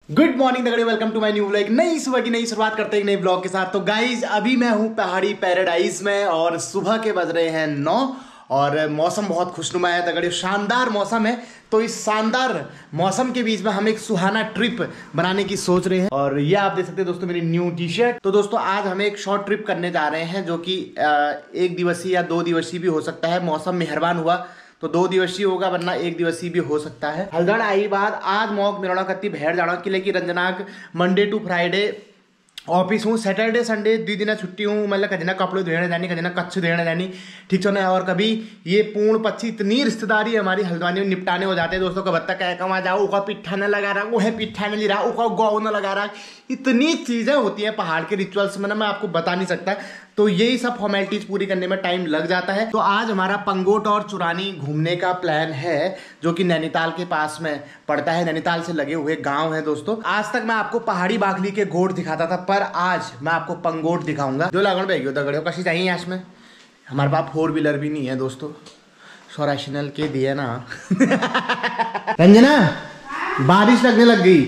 Good morning दगड़े, welcome to my new vlog. नई सुबह की नई शुरुआत करते हैं एक नई ब्लॉग के साथ। तो गाइज अभी मैं हूँ पहाड़ी पैराडाइज में और सुबह के बज रहे हैं 9 और मौसम बहुत खुशनुमा है दगड़े, शानदार मौसम है। तो इस शानदार मौसम के बीच में हम एक सुहाना ट्रिप बनाने की सोच रहे हैं और ये आप देख सकते हैं दोस्तों मेरी न्यू टी शर्ट। तो दोस्तों आज हम एक शॉर्ट ट्रिप करने जा रहे हैं जो कि 1 दिवसीय या 2 दिवसीय भी हो सकता है। मौसम मेहरबान हुआ तो 2 दिवसीय होगा, वरना 1 दिवसीय भी हो सकता है। हल्दड़ आई बात आज मौक मेरा कत्ती भैर जाना किले की रंजनाक मंडे टू फ्राइडे ऑफिस हूँ, सैटरडे संडे 2 दिन छुट्टी हूँ। मतलब कभी ना कपड़े धोने जानी, कभी ना कच्छ धोने जानी, ठीक है ना। और कभी ये पूर्ण पक्षी इतनी रिश्तेदारी हमारी हल्द्वानी में निपटाने हो जाते हैं दोस्तों। कब तक कह कमा जाओ, उका पिट्ठा न लगा रहा, वो है पिट्ठा न ले रहा, उका गौ न लगा रहा। इतनी चीज़ें होती हैं पहाड़ के रिचुअल्स में ना, मैं आपको बता नहीं सकता। तो यही सब फॉर्मेलिटीज पूरी करने में टाइम लग जाता है। तो आज हमारा पंगोट और चुरानी घूमने का प्लान है जो कि नैनीताल के पास में पड़ता है। नैनीताल से लगे हुए गांव है दोस्तों। आज तक मैं आपको पहाड़ी बागली के गोट दिखाता था, पर आज मैं आपको पंगोट दिखाऊंगा। जो लागण बेगियो दगड़ियों कशी चाहिए आज में। हमारे पास 4 व्हीलर भी नहीं है दोस्तों, स्वराशनल के दिए ना। रंजना बारिश लगने लग गई।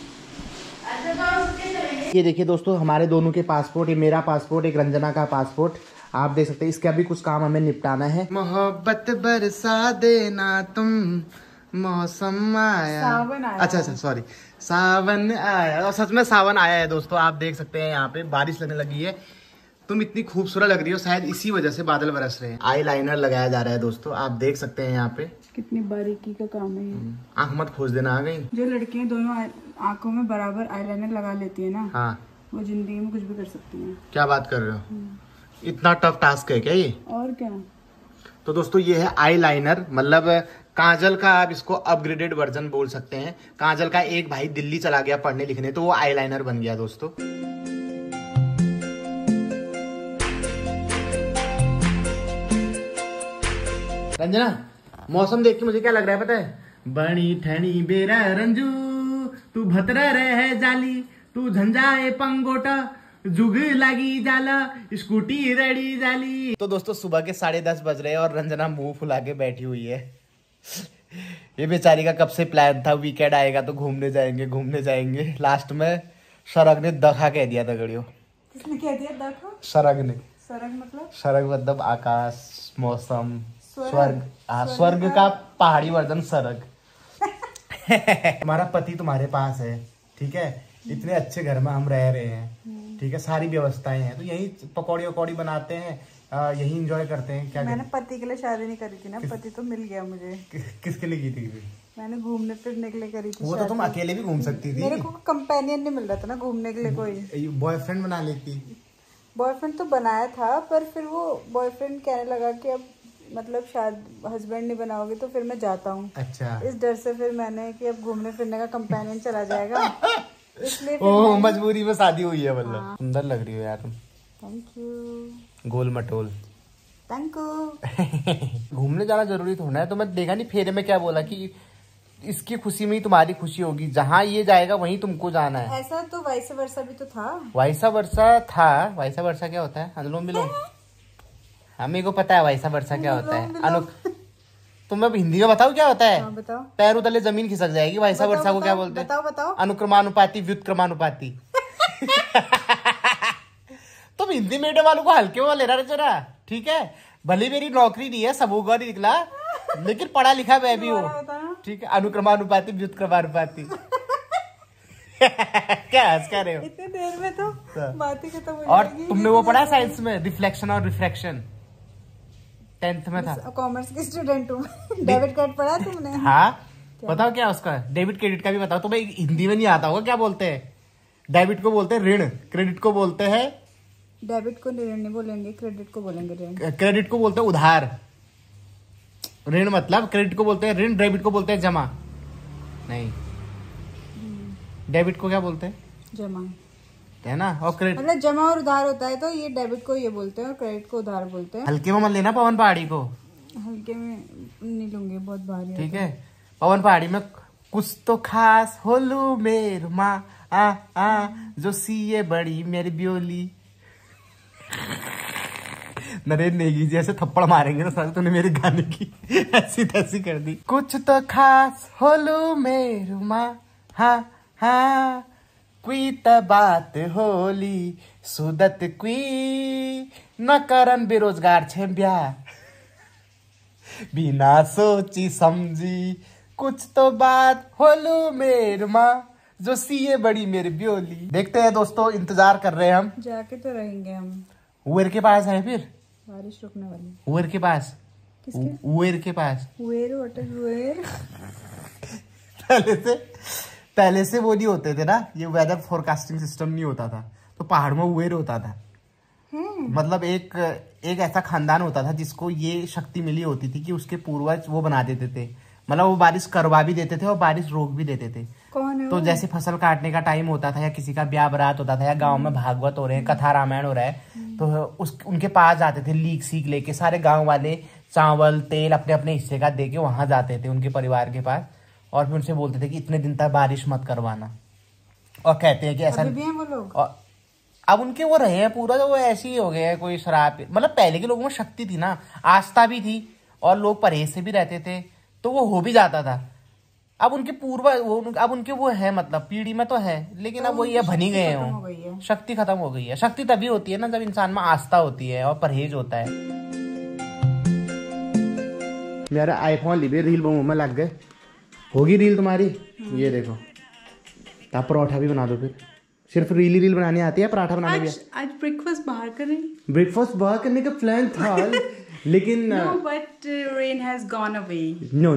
ये देखिए दोस्तों हमारे दोनों के पासपोर्ट, ये मेरा पासपोर्ट, एक रंजना का पासपोर्ट आप देख सकते हैं। इसके अभी कुछ काम हमें निपटाना है। मोहब्बत बरसा देना तुम, मौसम आया, अच्छा सॉरी, सावन आया। और सच में सावन आया है दोस्तों, आप देख सकते हैं यहाँ पे बारिश लगने लगी है। तुम इतनी खूबसूरत लग रही हो, शायद इसी वजह से बादल बरस रहे हैं। आई लाइनर लगाया जा रहा है दोस्तों, आप देख सकते हैं यहाँ पे कितनी बारीकी का काम है। आंख मत खोज देना, आ गई। जो लड़कियां दोनों आंखों में बराबर आईलाइनर लगा लेती है ना, हाँ, वो जिंदगी में कुछ भी कर सकती है। क्या बात कर रहे हो, इतना टफ टास्क है क्या ये? और क्या। तो दोस्तों ये है आई लाइनर, मतलब काजल का आप इसको अपग्रेडेड वर्जन बोल सकते हैं। काजल का एक भाई दिल्ली चला गया पढ़ने लिखने, तो वो आई लाइनर बन गया दोस्तों। रंजना मौसम देख के मुझे क्या लग रहा है पता है? बणी ठणी बेरा रंजू तू भतरा रह जाली, तू झंझाए पंगोटा जुग लागी जाला, स्कूटी रेडी जाली। तो दोस्तों सुबह के 10:30 बज रहे हैं और रंजना मुंह फुला के बैठी हुई है। ये बेचारी का कब से प्लान था, वीकेंड आएगा तो घूमने जाएंगे। लास्ट में सरग ने दखा कह दिया दगड़ियों। किसने कह दिया दखा? सरग ने। सरग मतलब आकाश, मौसम, स्वर्ग। स्वर्ग का पहाड़ी वर्जन सरग। हमारा पति तुम्हारे पास है, ठीक है, इतने अच्छे घर में हम रह रहे हैं, ठीक है, सारी व्यवस्थाएं हैं, तो यही पकौड़ी वकौड़ी बनाते हैं, यही एंजॉय करते हैं। क्या मैंने पति के लिए शादी नहीं करी थी ना, पति तो मिल गया मुझे। किसके लिए की थी? मैंने घूमने फिरने के लिए करी थी। वो तो तुम अकेले भी घूम सकती थी। मेरे को कंपेनियन नहीं मिल रहा था ना घूमने के लिए कोई। बॉयफ्रेंड बना लेती। बॉयफ्रेंड तो बनाया था, पर फिर वो बॉयफ्रेंड कहने लगा कि अब मतलब शायद हस्बैंड नहीं बनाओगे तो फिर मैं जाता हूँ। अच्छा, इस डर से फिर मैंने कि अब घूमने फिरने का कंपेनियन चला जाएगा, इसलिए ओह मजबूरी में शादी हुई है। मतलब हाँ। सुंदर लग रही हो यार तुम। Thank you. गोल मटोल। Thank you. घूमने जाना जरूरी थोड़ा है, तो मैं देखा नहीं फेरे में क्या बोला कि इसकी खुशी में ही तुम्हारी खुशी होगी, जहाँ ये जाएगा वहीं तुमको जाना है। ऐसा तो वाइस वर्सा भी तो था। वाइसा वर्सा क्या होता है? अनुलोम विलोम। हमें को पता है वाइसा वर्सा क्या होता है। तुम मैं हिंदी में बताओ क्या होता है? हाँ, बताओ। पैरों तले जमीन खिसक जाएगी। वाइसा वर्सा को क्या बोलते हैं? बताओ। अनुक्रमानुपाती, व्युत्क्रमानुपाती। तुम हिंदी मीडियम वालों को हल्के में ले रहा जरा, ठीक है। भले मेरी नौकरी नहीं है, सबूगा नहीं निकला, लेकिन पढ़ा लिखा मैं भी हूँ, ठीक है। अनुक्रमानुपाती, व्युत्क्रमानुपाती। क्या हंस कर रहे हो? इतने देर में तो बात ही खत्म हो जाएगी। और तुमने वो पढ़ा साइंस में, रिफ्लेक्शन और रिफ्रैक्शन, 10th में था। कॉमर्स की स्टूडेंट हूँ। डेबिट कार्ड पढ़ा तुमने? हाँ, बताओ क्या उसका, डेबिट क्रेडिट का भी बताओ। तुम्हें हिंदी में नहीं आता होगा, क्या बोलते हैं? डेबिट को बोलते हैं ऋण, क्रेडिट को बोलते हैं, डेबिट को ऋण नहीं बोलेंगे, क्रेडिट को बोलेंगे ऋण। क्रेडिट को बोलते हैं उधार, ऋण मतलब, क्रेडिट को बोलते हैं ऋण, डेबिट को बोलते हैं जमा। नहीं, डेबिट को क्या बोलते हैं? जमा है ना। और क्रेडिट मतलब जमा और उधार होता है, तो ये डेबिट को ये बोलते हैं और क्रेडिट को उधार बोलते हैं। हल्के में मत लेना पवन पहाड़ी को। हल्के में नहीं लूंगी, बहुत भारी, ठीक है। पवन पहाड़ी में कुछ तो खास होलू मेर माँ आ जो सीए बड़ी मेरी ब्योली। नरेंद्र नेगी जी ऐसे थप्पड़ मारेंगे ना साले, तूने मेरे गाने की ऐसी तैसी कर दी। कुछ तो खास होलू मेर माँ, हाँ हाँ कोई त बात होली सुदत कोई न करन बेरोजगार छे ब्याह बिना सोची समझी कुछ तो बात होलू मेर माँ जो सीए बड़ी मेरी ब्योली। देखते हैं दोस्तों, इंतजार कर रहे हैं हम। जाके तो रहेंगे हम। उएर के पास है, फिर बारिश रुकने वाली। उएर के पास? किसके? उएर के पास। उएर व्हाट इज उएर? पहले से वो नहीं होते थे ना, ये वेदर फोरकास्टिंग सिस्टम नहीं होता था, तो पहाड़ में उएर होता था। मतलब एक ऐसा खानदान होता था जिसको ये शक्ति मिली होती थी कि उसके पूर्वज वो बना देते थे, मतलब वो बारिश करवा भी देते थे और बारिश रोक भी देते थे। कौन है तो वो? जैसे फसल काटने का टाइम होता था या किसी का ब्याह बारात होता था या गांव में भागवत हो रहे हैं, कथा रामायण हो रहा है, तो उनके पास जाते थे लीक सीख लेके। सारे गांव वाले चावल तेल अपने अपने हिस्से का दे के वहां जाते थे उनके परिवार के पास, और फिर उनसे बोलते थे कि इतने दिन तक बारिश मत करवाना। और कहते हैं कि ऐसा अभी भी हैं वो लोग? और अब उनके वो रहे हैं पूरा, तो वो ऐसे ही हो गए हैं, कोई शराब। मतलब पहले के लोगों में शक्ति थी ना, आस्था भी थी और लोग परहेज से भी रहते थे, तो वो हो भी जाता था। अब उनके पूर्वज अब उनके वो है, मतलब पीढ़ी में तो है, लेकिन अब वो ये बनी गए हैं, शक्ति खत्म हो गई है। शक्ति तभी होती है ना जब इंसान में आस्था होती है और परहेज होता है। मेरा आईफोन लिबे रील मुंह में लग गए। होगी रील तुम्हारी? ये देखो, आप पराठा भी बना दो। फिर सिर्फ रील बनानी आती है, पराठा बनाने भी? आज ब्रेकफास्ट बाहर करें। ब्रेकफास्ट बाहर करने का प्लान था लेकिन no, but rain has gone away. No,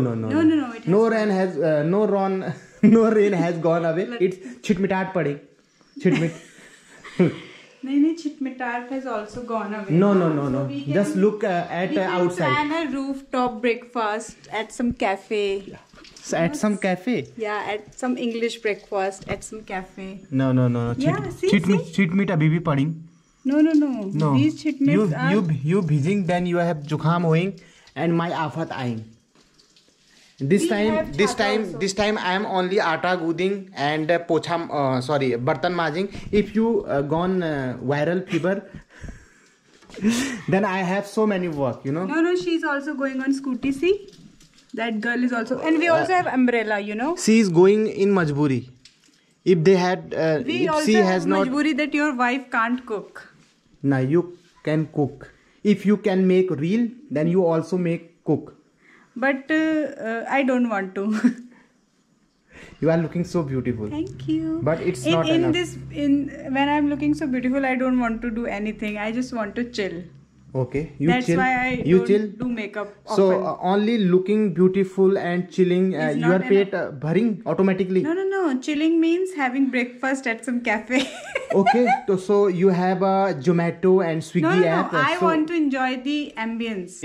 rain has gone away. It's छिटमिटाहट पड़ी, छिटमिट। नहीं, छिटमिटाहट has also gone away. No. So Just look at outside. We can plan a rooftop breakfast at some cafe. At some cafe? Yeah, at some English breakfast at some cafe. No. Yeah, see. छिटमिट अभी भी पड़ी। No. These chitmits are... You bheejing, then you have जुखाम होइंग and my आफत आइंग. This time I am only आटा गूदिंग and पोछा बर्तन माजिंग. If you gone viral fever, then I have so many work, you know. No, she's also going on scooty. See, that girl is also, and we also have umbrella, you know. She is going in majburi. If they had, we if also she have has not, majburi that your wife can't cook. Now you can cook. If you can make reel, then you also make cook. But I don't want to. You are looking so beautiful. Thank you. But it's not enough. When I'm looking so beautiful, I don't want to do anything. I just want to chill. Okay, you That's chill. why I don't do makeup often. So only looking beautiful and chilling, your pet bharing automatically. No. Chilling means having breakfast at some cafe. Okay, so you have a Zomato and Swiggy app. No. I want to enjoy the ambience.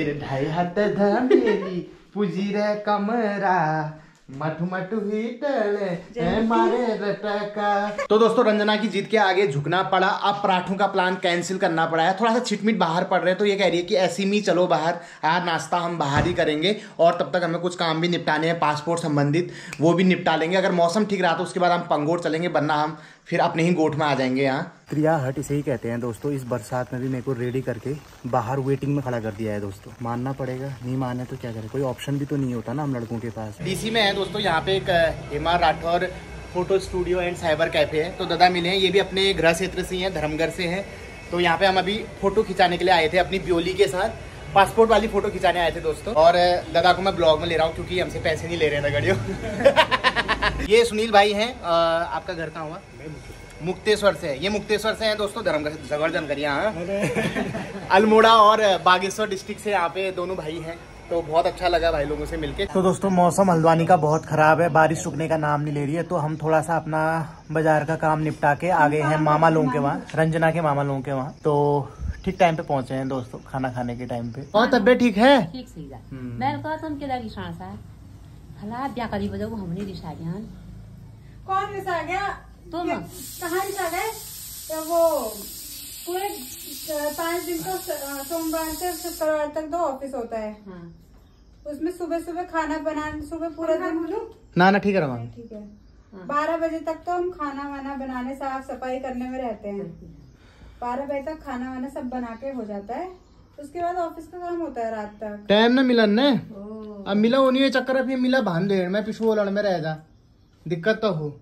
तो दोस्तों, रंजना की जीत के आगे झुकना पड़ा। अब पराठों का plan cancel करना पड़ा है। थोड़ा सा छिटमिट बाहर पड़ रहे हैं, तो ये कह रही है कि ऐसी में चलो बाहर, आज नाश्ता हम बाहर ही करेंगे और तब तक हमें कुछ काम भी निपटाने हैं पासपोर्ट संबंधित, वो भी निपटा लेंगे। अगर मौसम ठीक रहा तो उसके बाद हम पंगोट चलेंगे, वरना हम फिर अपने ही गोठ में आ जाएंगे। यहाँ क्रिया हट इसे ही कहते हैं दोस्तों। इस बरसात में भी मेरे को रेडी करके बाहर वेटिंग में खड़ा कर दिया है दोस्तों। मानना पड़ेगा, नहीं माने तो क्या करें, कोई ऑप्शन भी तो नहीं होता ना हम लड़कों के पास। डीसी में है दोस्तों, यहाँ पे एक Hema Rathore photo studio and cyber cafe है। तो दादा मिले हैं, ये भी अपने गृह क्षेत्र से हैं, धर्मगढ़ से हैं। तो यहाँ पे हम अभी फोटो खिंचाने के लिए आए थे अपनी ब्योली के साथ, पासपोर्ट वाली फोटो खिंचाने आए थे दोस्तों। और दादा को मैं ब्लॉग में ले रहा हूँ क्योंकि हमसे पैसे नहीं ले रहे हैं दगड़ियों। ये सुनील भाई हैं। आपका घर कहाँ हुआ? मुक्तेश्वर से। ये मुक्तेश्वर से हैं दोस्तों, जगर्जन कर यहाँ अल्मोड़ा और बागेश्वर डिस्ट्रिक्ट से यहाँ पे दोनों भाई हैं। तो बहुत अच्छा लगा भाई लोगों से मिलके। तो दोस्तों, मौसम हल्द्वानी का बहुत खराब है, बारिश रुकने का नाम नहीं ले रही है। तो हम थोड़ा सा अपना बाजार का काम निपटा के आ गए हैं मामा लोगों के वहाँ, रंजना के मामा लोगों के वहाँ। तो ठीक टाइम पे पहुंचे हैं दोस्तों, खाना खाने के टाइम पे। और तबियत ठीक है? ठीक सही है। मैं कहा तुम के लगी शान सा हला ब्याह करी बजो हमने रिश्ता गया। कौन रिश्ता गया? तुम कहाँ रिश्ता गए? तो वो पूरे 5 दिन तो सोमवार से शुक्रवार तक 2 ऑफिस होता है। उसमें सुबह खाना बनाने, सुबह पूरा दिन ना ठीक है, ठीक है। 12 बजे तक तो हम खाना वाना बनाने, साफ सफाई करने में रहते हैं। 12 बजे तक खाना वाना सब बना के हो जाता है। उसके बाद ऑफिस का काम होता है रात तक। टाइम न मिलन ने, अब मिला होनी है चक्कर, अब ये मिला भान ले मैं पिछू लड़ में रह जा, दिक्कत तो हो।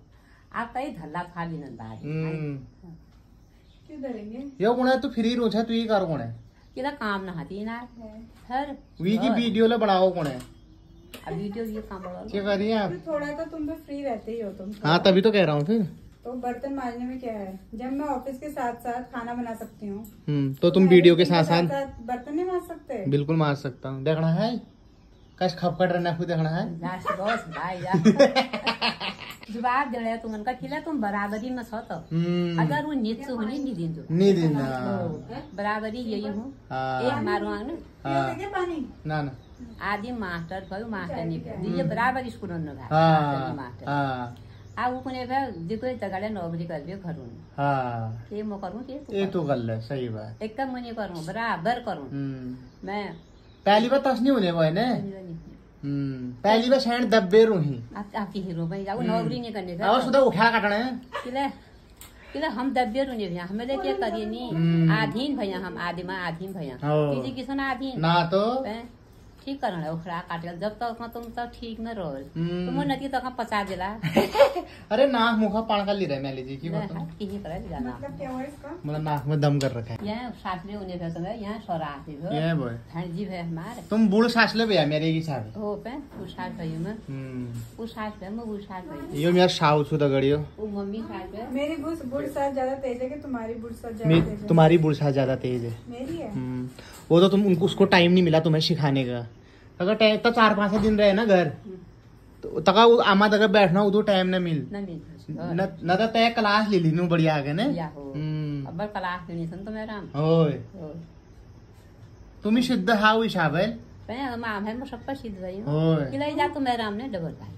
आप कहीं धल्ला खा भी नहीं बाहर क्यों डरेंगे? यो कोण है तू फ्री रोज है तू ये कर कोण है किला काम ना हाथी ना हर वी की वीडियो ला बढ़ाओ कोण है अब वीडियो ये काम बड़ा क्या कर रही है आप? थोड़ा तो तुम तो फ्री रहते ही हो तुम। हाँ तभी तो कह रहा हूँ फिर। तो बर्तन मांजने में क्या है, जब मैं ऑफिस के साथ साथ खाना बना सकती हूँ। तो तुम वीडियो के साथ साथ बर्तन नहीं मांज सकते? बिल्कुल मार सकता हूँ। देखना है कश खपकट रहना खुद देखना है लास्ट बॉस भाई जवाब दे रहे तुम उनका खिला तुम बराबरी में सो तो अगर वो नीच से होनी नहीं दिन नहीं दिन बराबरी यही हूँ हाँ। एक मारो ना पानी ना ना आदि मास्टर भयो मास्टर नहीं दिए बराबर स्कूल न भाई हाँ मास्टर हाँ आ उ कोने भे जिको जगाले नौकरी करबे घरून हाँ ये म करूं ये तो गल है सही बात एक काम मने करूं बराबर करूं मैं पहली बार तस नहीं होने वो है ना पहली बार शहर दब्बे रूही आपकी हीरो भाई जाओ नौकरी नहीं करने का और सुधा उठा काटना है किले किले हम दब्बे रूने भैया हमें ले क्या करिए नहीं आधीन भैया हम आदि में आधीन भैया किसी किसन आधीन ना तो ठीक करना उखड़ा काट जब तक तुम तो ठीक न रहो तुम नती तक पचा दिला अरे नाक मुखा पान का ली रहे मैं लीजिए की बात किसी करे जाना मतलब क्या हुआ इसका? मतलब नाक में दम कर रखा है यहाँ शास्त्री होने का समय यहाँ सौरासी हो ये बोल जी है हमारे तुम बूढ़ सास ले भैया मेरे की साथ हो पे वो सास भाई में वो सास पे मैं वो सास भाई यो मेरा साउ छु दगड़ियो वो मम्मी सास पे मेरी बुढ़ सास ज्यादा तेज है कि तुम्हारी बुढ़ सास ज्यादा तेज है? तुम्हारी बुढ़ सास ज्यादा तेज है मेरी है। वो तो तुम उनको उसको टाइम नहीं मिला तुम्हें सिखाने का। अगर टाइम तो 4-5 दिन रहे ना घर तो तका आमा तक बैठना उधर टाइम न मिल न तो तय क्लास ले ली नू बढ़िया आगे ने अब क्लास लेनी सन तो मेरा ओए तुम्ही सिद्ध हाउ हिसाब है पे माम है मैं सब पर सिद्ध भाई ओए किलाई जा तो मेरा हमने डबल भाई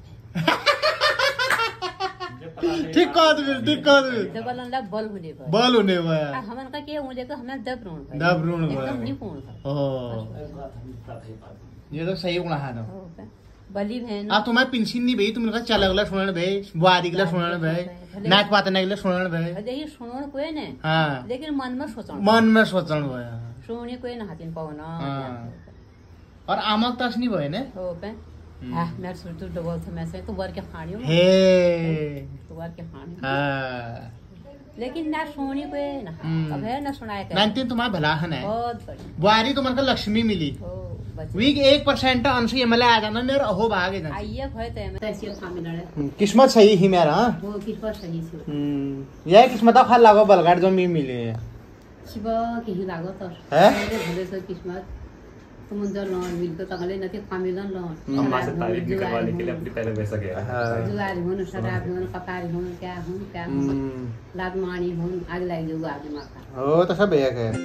ठीक कह दो डबल ना बल होने वाला हमन का के मुझे तो हमें दब रून एकदम नहीं पूर्ण ये तो सही गुणा है ना बली बहन आ तुम्हारे पेंशन नहीं भाई तुम चल अगला सुनने भाई बुआरी के लिए सुनने भाई नाच पातने के लिए सुनने भाई देखिए सुनो कोई ने हाँ लेकिन मन में सोचण भाई सुनी कोई ना हाथिन पावना और आमक तस नहीं भाई ने हो पे हां मैं सुरतु डबल से मैं से तो वर के खाणी हूं हे तो वर के खाणी हां लेकिन ना सोनी कोई ना अब है ना सुनाया कर नानती तुम्हारा भला है बहुत बढ़िया बुआरी तुम्हारे को लक्ष्मी मिली वीक 1% अंश एमएलए आ जाना मेरे अहो भागे जाना आइए भय ते मैं तैसे खामिल है किस्मत सही ही मेरा वो किस्मत सही से यह किस्मत खा लागो बलगाड़ जो मी मिले शिवा के ही लागो तो है भले से किस्मत तुम जब लोन मिल तो तगले नती खामिल लोन हम मां से तारीफ भी करवाने के लिए अपनी पहले वैसा गया जुआरी होन शराब होन कपारी होन क्या होन लाद मानी होन आग लाग जो आगे माथा ओ तो सब एक है।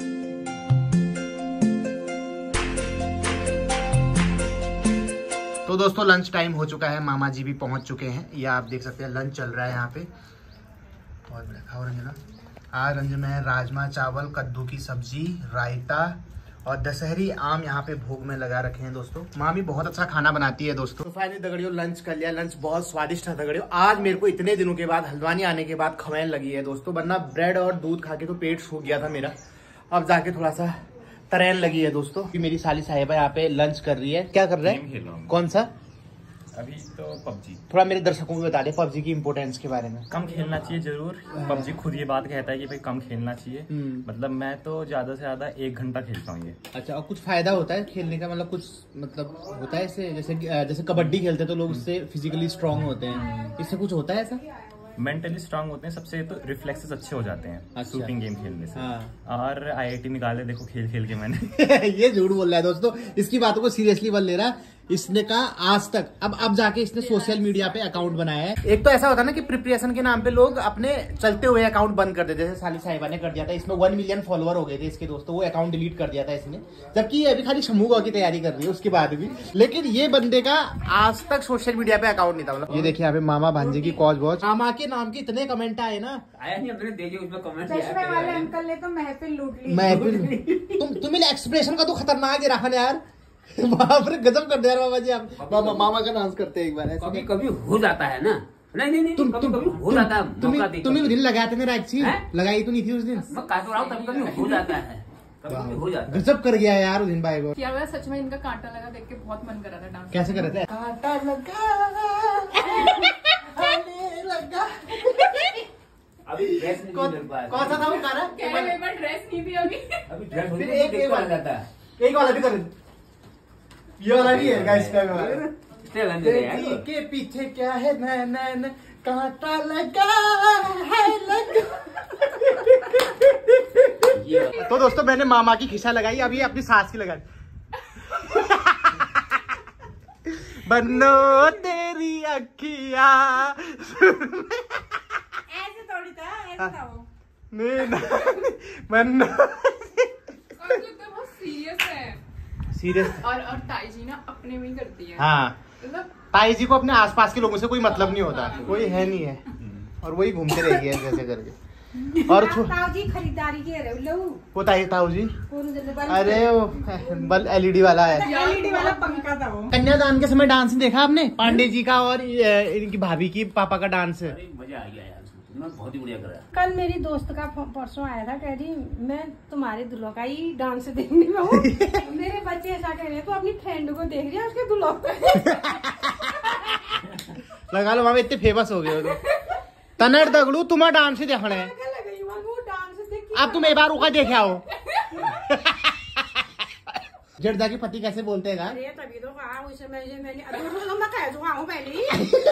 तो दोस्तों लंच टाइम हो चुका है, मामा जी भी पहुंच चुके हैं। ये आप देख सकते हैं लंच चल रहा है यहाँ पे। बहुत बढ़िया खाओ रंजना। आज रंजन में राजमा चावल, कद्दू की सब्जी, रायता और दशहरी आम यहाँ पे भोग में लगा रखे हैं दोस्तों। मामी बहुत अच्छा खाना बनाती है दोस्तों। तो फाइनली दगड़ियों लंच कर लिया। लंच बहुत स्वादिष्ट था दगड़ियों। आज मेरे को इतने दिनों के बाद हल्द्वानी आने के बाद खवैन लगी है दोस्तों, वरना ब्रेड और दूध खा के तो पेट सूख गया था मेरा। अब जाके थोड़ा सा तरेन लगी है दोस्तों। मेरी साली साहिबा यहाँ पे लंच कर रही है। क्या कर रहे हैं? कौन सा? अभी तो पबजी। थोड़ा मेरे दर्शकों को बता दे पबजी की इम्पोर्टेंस के बारे में। कम खेलना चाहिए जरूर। पबजी खुद ये बात कहता है कि भाई कम खेलना चाहिए। मतलब मैं तो ज्यादा से ज्यादा 1 घंटा खेलता हूँ ये। अच्छा, और कुछ फायदा होता है खेलने का? मतलब कुछ मतलब होता है इससे? जैसे कबड्डी खेलते हैं तो लोग उससे फिजिकली स्ट्रांग होते हैं, इससे कुछ होता है ऐसा? मेंटली स्ट्रांग होते हैं सबसे, तो रिफ्लेक्सेस अच्छे हो जाते हैं। अच्छा। शूटिंग गेम खेलने से। हाँ। और IIT निकाले देखो खेल खेल के मैंने। ये झूठ बोल रहा है दोस्तों, इसकी बातों को सीरियसली बोल ले रहा। इसने कहा आज तक अब जाके इसने सोशल मीडिया पे अकाउंट बनाया है। एक तो ऐसा होता है ना कि प्रिपरेशन के नाम पे लोग अपने चलते हुए अकाउंट बंद कर देते, जैसे साली साहिबा ने कर दिया था। इसमें 1 मिलियन फॉलोअर हो गए थे इसके दोस्तों, वो अकाउंट डिलीट कर दिया था इसने। जबकि ये अभी खाली समूह की तैयारी कर रही है उसके बाद भी। लेकिन ये बंदे का आज तक सोशल मीडिया पे अकाउंट नहीं था। मतलब ये देखिए यहाँ पे मामा भांजे की कॉज वॉच, मामा के नाम के इतने कमेंट आए ना। आया नहीं, हमने देखिए उसमें कमेंट चश्मे वाले अंकल ने तो महफिल लूट ली। महफिल तुम्हें एक्सप्रेशन का तो खतरनाक है रखा यार। बाप रे गजब कर दिया बाबा जी आप। मामा का डांस करते हैं एक बार। कभी कभी हो जाता है ना। नहीं तुम हो जाता है। तुम्हें भी लगाते थे राक्षी, लगाई तो नहीं थी उस दिन? मैं कह तो रहा हूँ कभी कभी हो जाता है, कभी हो जाता है। गजब कर गया यार उस दिन भाई को। यार सच में इनका कांटा लगा देख के बहुत मन कर रहा था डांस। कैसे कर रहे थे? कांटा लगा लगा। अभी ड्रेस नहीं मिल पाया। कौन सा था वो गाना? कह रहे मेरे पास ड्रेस नहीं थी अभी। अभी ड्रेस फिर होती एक बन जाता है। एक वाला भी कर, ये वाला नहीं है गाइस, का कितने बंदे थे यार वो? के पीछे क्या है, न कांटा लगा है लगा। तो दोस्तों मैंने मामा की खिसा लगाई, अभी अपनी सास की लगा। बन्नो तेरी अखिया। ऐसे थोड़ी था, ऐसे था वो। बन्नो और तो बहुत सीरियस है। सीरियस। और ताई जी ना अपने में ही करती है। हाँ, मतलब ताई जी को अपने आसपास के लोगों से कोई मतलब नहीं होता, कोई है नहीं है, और वही घूमते रहेगी ऐसे करके। और ताऊ जी खरीदारी के रहे लो। वो ताऊ जी, अरे अरे वो बल्ब LED वाला है। LED वाला पंखा था वो। कन्यादान के समय डांस देखा आपने? पांडे जी का और इनकी भाभी की पापा का डांस। अरे मजा आ गया यार, तुमने बहुत ही बढ़िया करा। कल मेरी दोस्त का परसों आया था, कह रही मैं तुम्हारे दुल्हा का ही डांस देखने में हूँ। मेरे बच्चे ऐसा कह रहे हैं, तो अपनी फ्रेंड को देख रही है उसके दुल्हा को। लगा लो वहां इतने फेमस हो गए हो तनर दगड़ू, तुम्हारा डांस ही देखना है। अब तुम एक बार रुका देखे आओ। जर्दा के पति कैसे बोलते हैं? अरे तभी तो कहा उसे मैंने कह दूंगा पहले।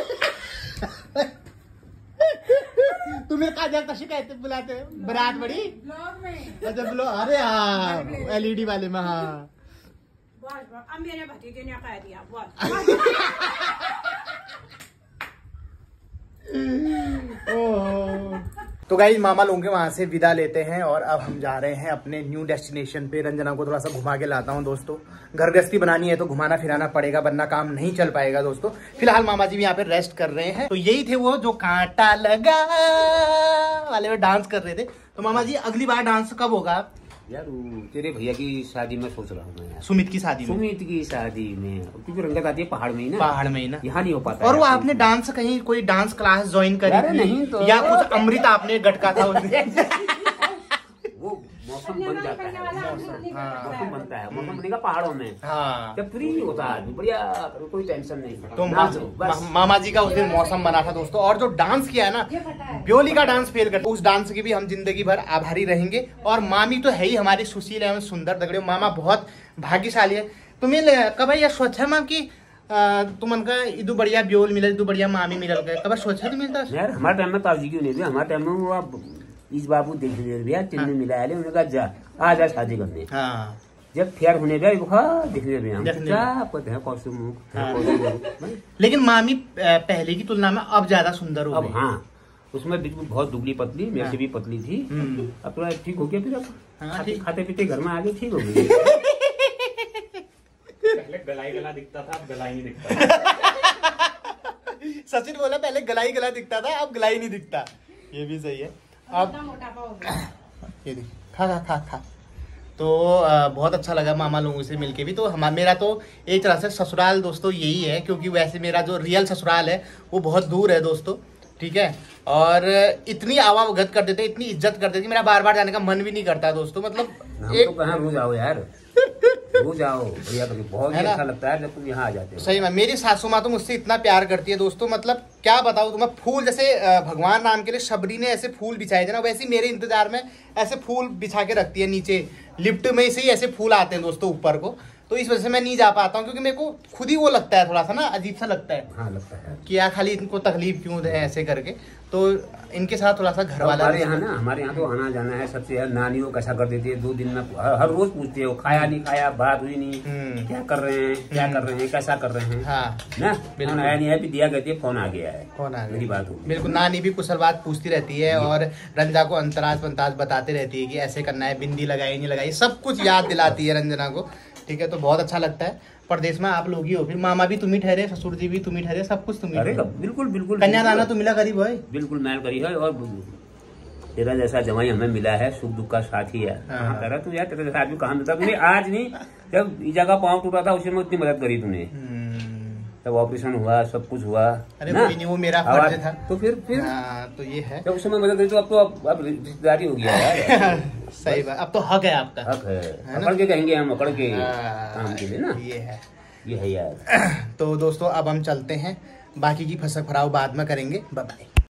तुम्हें काजल तशी कहते बुलाते बारात बड़ी ब्लॉग में। अच्छा बोलो, अरे हाँ LED वाले में। हाँ बस अब मेरे भतीजे ने कह दिया बस। तो गाइस मामा लोगों के वहां से विदा लेते हैं और अब हम जा रहे हैं अपने न्यू डेस्टिनेशन पे। रंजना को थोड़ा सा घुमा के लाता हूँ दोस्तों, घर गृहस्थी बनानी है तो घुमाना फिराना पड़ेगा, वरना काम नहीं चल पाएगा दोस्तों। फिलहाल मामा जी भी यहाँ पे रेस्ट कर रहे हैं। तो यही थे वो जो कांटा लगा वाले में डांस कर रहे थे। तो मामा जी अगली बार डांस कब होगा? यार तेरे भैया की शादी में सोच रहा हूँ मैं यार। सुमित की शादी में? सुमित की शादी में, क्योंकि रंगत आती है पहाड़ में ही ना। पहाड़ में ही ना, यहाँ नहीं हो पाता। और वो आपने डांस कहीं कोई डांस क्लास ज्वाइन करी अरे थी? नहीं तो। या कुछ अमृत आपने गटका था उसमें? वो मौसम बन जाता है, मौसम बनता है, मौसम हाँ। बनेगा पहाड़ों में। हाँ, जब फ्री होता है बढ़िया, कोई टेंशन नहीं। तो बस मामा जी का उस दिन मौसम बना था दोस्तों। और जो डांस किया है ना, ब्योली का डांस फेल कर, उस डांस की भी हम जिंदगी भर आभारी रहेंगे। और मामी तो है ही हमारी सुशील एवं सुंदर दगड़े, मामा बहुत भाग्यशाली है। तुम्हें कब यह सोच है माम की तुमका इदू बढ़िया ब्योल मिले, इदू बढ़िया मामी मिलल गए, कब सोचा तुम मिलता? यार हमारे टाइम में ताजी क्यों नहीं थी, हमारे टाइम में वो इस बाबू देख भैया चिन्ह मिलाया ले, उन्होंने कहा जा आ जा शादी करने। हाँ, जब फेयर होने गए दिखने में हम देखने क्या पता है कौसुम। लेकिन मामी पहले की तुलना में अब ज्यादा सुंदर हो अब गई। हाँ, उसमें बिल्कुल बहुत दुबली पतली, मेरे से भी पतली थी। अब थोड़ा ठीक हो गया, फिर अब हाँ, ठीक। खाते पीते घर में आगे ठीक हो गई। पहले गला दिखता था, अब गला ही नहीं दिखता। सचिन बोला पहले गला ही गला दिखता था, अब गला ही नहीं दिखता। ये भी सही है। अब मोटापा हो गया। ये देख, खा खा खा खा। तो बहुत अच्छा लगा मामा लोगों से मिलके भी। तो मेरा तो एक तरह से ससुराल दोस्तों यही है, क्योंकि वैसे मेरा जो रियल ससुराल है वो बहुत दूर है दोस्तों, ठीक है। और इतनी आवाभगत कर देते, इतनी इज्जत कर देती, मेरा बार बार जाने का मन भी नहीं करता दोस्तों। मतलब हम तो कहाँ रोज आओ यार, रोज आओ भैया, कभी बहुत ही अच्छा लगता है जब तुम यहाँ आ जाते हो। सही में मेरी सासू माँ तो मुझसे इतना प्यार करती है दोस्तों, मतलब क्या बताऊँ तुम्हें। फूल जैसे भगवान राम के लिए शबरी ने ऐसे फूल बिछाए थे ना, वैसे मेरे इंतजार में ऐसे फूल बिछा के रखती है नीचे, लिफ्ट में से ही ऐसे फूल आते हैं दोस्तों ऊपर को। तो इस वजह से मैं नहीं जा पाता हूँ, क्योंकि मेरे को खुद ही वो लगता है थोड़ा सा ना अजीब सा लगता है। हाँ लगता है कि यार खाली इनको तकलीफ क्यों दे ऐसे करके। तो इनके साथ थोड़ा सा घर वाला हमारे यहाँ तो आना जाना है सबसे यार। नानी को कैसा कर देती है, 2 दिन में हर रोज पूछते हो खाया नहीं खाया, बात हुई नहीं, क्या कर रहे हैं, क्या कर रहे हैं, कैसा कर रहे हैं। हाँ ना फोन आया नहीं है, भी दिया कहती है फोन आ गया है, फोन आ मेरी गया। बात होगी। बिल्कुल, नानी भी कुशल बात पूछती रहती है और रंजना को अंतराज पंताज बताते रहती है कि ऐसे करना है, बिंदी लगाई नहीं लगाई, सब कुछ याद दिलाती है रंजना को, ठीक है। तो बहुत अच्छा लगता है। परदेश में आप लोग ही हो, फिर मामा भी तुम ही ठहरे, ससुर जी भी तुम ही ठहरे, सब कुछ तुम ही अरे ठहरे। बिल्कुल बिल्कुल कन्यादाना तो मिला करीब है, बिल्कुल मैल करी है। और तेरा जैसा जवाई हमें मिला है, सुख दुख का साथी है। हाँ। करा तू यार, तेरा जैसा आदमी कहाँ मिलता तूने? आज नहीं, जब इस जगह पाँव टूटा था उसी में उतनी मदद करी तूने, जब ऑपरेशन हुआ सब कुछ हुआ। अरे कोई नहीं, वो मेरा फर्ज था। तो फिर हाँ, तो ये है। जब उस समय मदद करी तो अब रिश्तेदारी हो गया यार। सही बात, अब तो हक है आपका। हक है, अकड़ के कहेंगे हम, अकड़ के हाँ, काम के लिए ना, ये है यार। तो दोस्तों अब हम चलते हैं, बाकी की फसक फराव बाद में करेंगे। Bye bye.